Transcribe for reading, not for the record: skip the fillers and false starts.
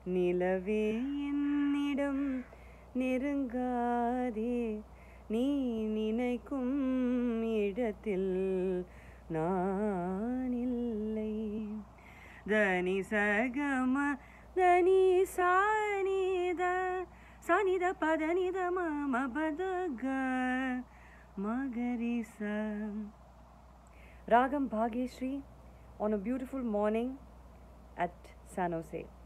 நிலவே என்னிடம் நெருங்காதே, நீ நினைக்கும் இடத்தில் நான் இல்லை. தனி சகம தனி சானித சானித பதனித மம பதக மகரிச. Ragam Bhagesri on a beautiful morning at San Jose.